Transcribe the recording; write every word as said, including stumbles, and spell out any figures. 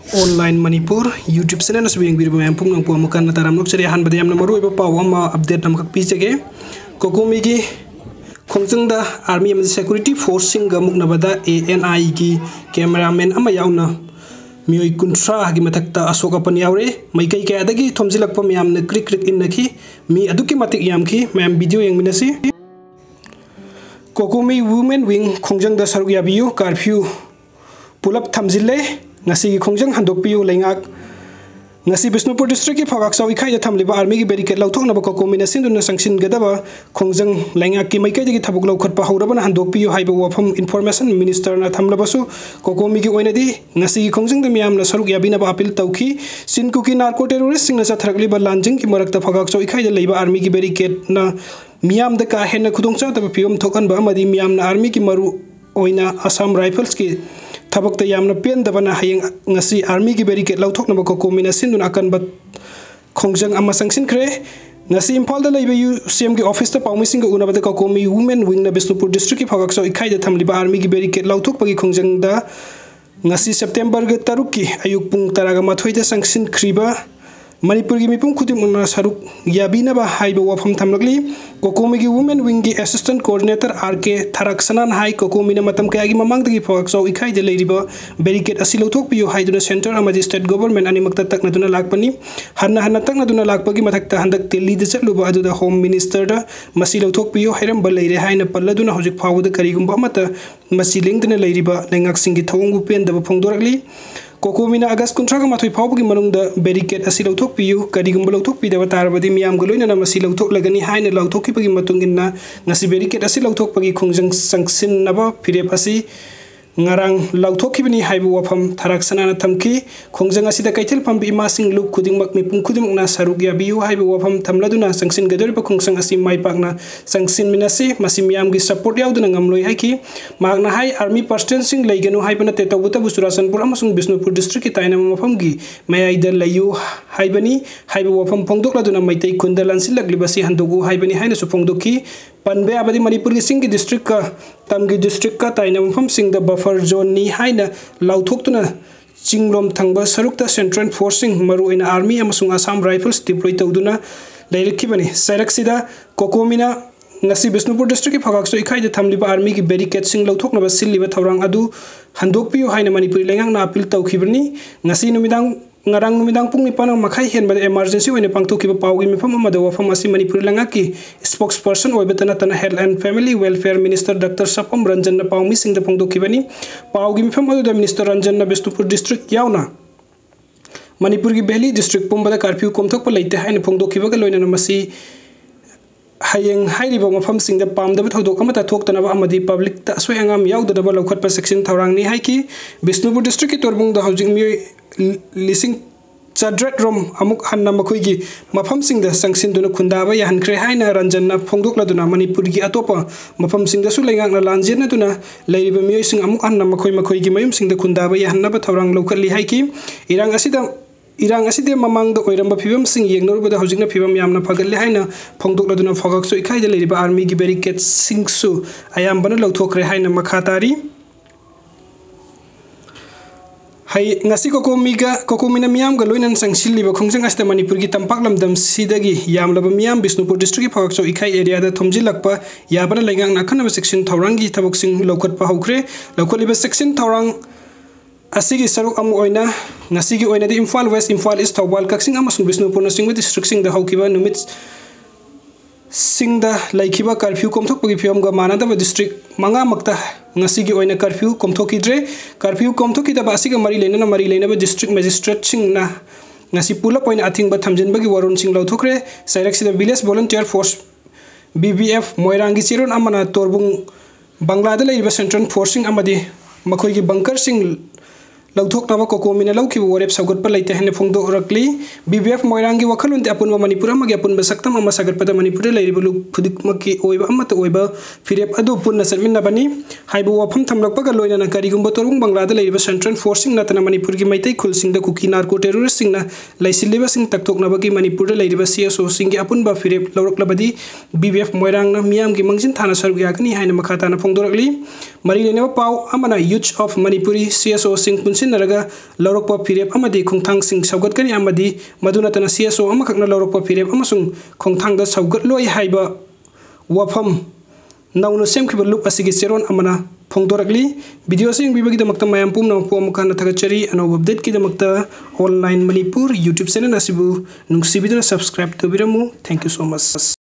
Online Manipur YouTube channel na subing biru mayam pung nang pu amukan na taram nok chari han badayam na maru iba paw ama update nam kak pijage COCOMI gi khongjangda army am security forcing ga muknabada A N I gi cameraman ama yaona miyoi kuntra gi matakta asok apan yaore.Maikei kayadagi thomjilakpa miyamna krik krik enakhi mi adukki matik yamkhi mayam video yang minasi COCOMI women wing khongjangda saruk yabiyu curfew pulap thamjille ngasi gi khongjang handok piu lengak ngasi Bisnupur district ki phagak sawi khai da thamliba army gi barricade lauthok na ba COCOMI na sinduna sangsin gadaba khongjang lengak ki Maikei gi thabuk laukhat pa hauraba na handok piu haiba wafam information minister na thamlabasu COCOMI gi oinadi ngasi gi khongjang da miyam na saruk yabina ba appeal tawki sinku ki narco terrorist sing na sathrakli ba lanjing ki marakta phagak sawi khai da leiba army gi barricade na miyam da ka hena khudongcha ta pium thokan ba amadi miyam na army ki maru oina Assam Rifles ki tabak ta yamna pen dabana hayeng ngasi army gi barricade lauthok na ba COCOMI na sindun akan bat khongjang ama sangsin kre ngasi impal da leiba U C M gi office ta pawmi singa una ba COCOMI women wing na Bisnupur district ki phagak so ikhai da thamliba army gi barricade lauthok pagi khongjang da ngasi September ga taruk ki ayuk pung taraga mathoi da sangsin khriba Manipur gi mipum khudim una saruk yabina ba haiba wafam thamlagli COCOMI gi women wing gi assistant coordinator R K Tharaksanan hai COCOMI na matam kaya gi mamang gi phagak so ikhai de leiriba barricade asi lauthok piu haiduna center amadi state government ani makta tak na duna lakpani hanna hanna tak na duna lakpagi mathakta handak telli de chatluba adu da home minister da masi lauthok piu hairam ba leire haina palladuna hojik phawda karigumba amata masi lengduna leiriba lengak singi thawongu pen da phongdorakli COCOMI na August kuntra ga mathoi phawbagi manungda barricade asi lauthok piu karigumba lauthok pi da tarabadi miyam galoina na masi lauthok lagani haina lauthok pagi matungina ngasi barricade asi lauthok pagi khongjang sangsin naba firep asi ngarang lauthok kibani haibu wafam Tharaksana na thamki khongjang asi da kaithel pambi imasing luk khuding mak mipum khudum na saruk ya biu haibu wafam thamladuna sangsin gadori pa khongjang asi maipakna sangsin minasi masi miyam gi support yauduna ngamloi haiki magna hai army personnel sing leiganu haibana te tawbuta busurasanpur amasung Bisnupur district ki taina mafam gi mayai da layu haibani haibu wafam phongdokladuna maitai khundalan silaglibasi handogu haibani haina su phongdoki panbe abadi Manipur gi singi district ka tamgi district ka taina mafam sing da buffer zone ni haina lauthokuna chinglom thangba sarukta central forcing maru ina army amasung Assam Rifles deploy tawduna leirkhibani saraksida COCOMI na ngasi Bisnupur district ki phagak so ikhai da thamliba army ki barricade sing lauthokna ba silliba thawrang adu handok piu haina Manipur lengang na appeal tawkhibani ngasi numidang ngarang numidang pung nipan makhai hen ba emergency wene pangthokiba pawgi mifam amada wafam asi Manipur langa ki spokesperson oibetana tana health and family welfare minister Doctor Sapam Ranjan na pawmi sing da pangthokibani pawgi mifam adu da minister Ranjan na Bisnupur district yaona Manipur gi Behli district pumba da curfew komthok pa leite haina phongdokhiba ga loina na masi hayeng hairiba mafam sing da pamdaba thodok amata thoktana ba amadi public ta asoi angam yaudana ba lokhat pa section thawrang ni haiki Bisnupur district ki torbung da housing mi lising chadret rom amuk hanna makhoi gi mafam sing da sangsin duna khundaba ya hankre haina Ranjan na phongdok laduna Manipur gi atopa mafam sing da su lengak na lanjen na duna leiriba mi sing amuk hanna makhoi makhoi gi mayum sing da khundaba ya hanna ba thawrang lokhatli haiki irang asida irang aside mamang da oiramba phibam sing yengnoruba da hojikna phibam yamna phagalle haina phongdok laduna phagak so ikhai da leiriba army gi barricade sing su ayambana lauthokre haina makhatari hai ngasi COCOMI ga COCOMI na miyam ga loinan sangsilliba khongjang asta Manipur gi tampak lamdam sidagi yamlaba miyam Bisnupur district ki phagak so ikhai area da thomjilakpa yabana lengang na khanaba section thawrangi thabok sing lokhat pa hokre lokholiba section thawrang asigi saruk amu oina ngasi gi oina di Imphal West Imphal East Thawbal kaksing amasung Bisnupur na singwa district sing da haukiba numit sing da laikhiba curfew komthok pagi phiam ga manada ba district manga makta ngasi gi oina curfew komthoki dre curfew komthoki da basi ga mari leina na mari leina ba district magistrate sing na ngasi pula point athing ba thamjin ba gi warun sing lauthokre sairak sida village volunteer force B B F moirangi chiron amana torbung bangla da leiba central forcing amadi makhoi gi bunker sing lauthok na ba COCOMI na lauki warep sagot pa leite hene phongdo rakli B B F moirangi wakhalun te apun ba Manipur ma gi apun ba saktam ama sagar pada Manipur leiriba lu phudik makki oiba amata oiba firep adu punna serminna bani haibu wafam thamlak pa ga loina na kari gumba torbung bangla da leiriba central forcing na tana Manipur gi maitai khul sing da kuki narco terrorist sing na laisiliba sing taktok na ba gi Manipur leiriba C S O sing gi apun ba firep lawrak labadi B B F moirang na miyam gi mangjin thana sarug yakni haina makhata na phongdo rakli mari lene ba paw amana youth of Manipuri C S O sing punsin सिजनरगा लौरकपा फिरेप अमदी खोंथांगसिंग सौगतकनी अमदी मदुनतना CSO अमखकना लौरकपा फिरेप अमसुंग खोंथांगदा सौगतलोय हाइबा वफम नौनो सेमखिबा लुप असिगी चेरोन अमना फोंदोरकली वीडियो से यंगबिबगिदमक्ता मयाम पुमना पोमखाना थगचरी अनौब अपडेट किदमक्ता ऑनलाइन मणिपुर यूट्यूब चैनल असिबु नुंगसिबिदुना सब्सक्राइब तोबिरमु थैंक यू सो मच।